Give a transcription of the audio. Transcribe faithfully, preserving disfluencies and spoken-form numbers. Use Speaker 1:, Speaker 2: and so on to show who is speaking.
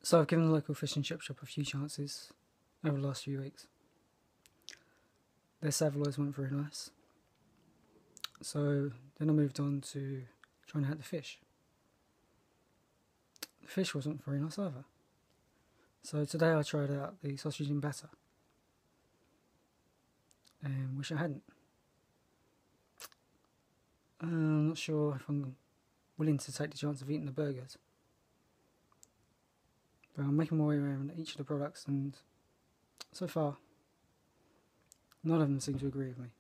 Speaker 1: So I've given the local fish and chip shop a few chances over the last few weeks. Their saveloys weren't very nice. So then I moved on to trying out the fish. The fish wasn't very nice either. So today I tried out the sausage and batter. And wish I hadn't. I'm not sure if I'm willing to take the chance of eating the burgers. But I'm making my way around each of the products, and so far, none of them seem to agree with me.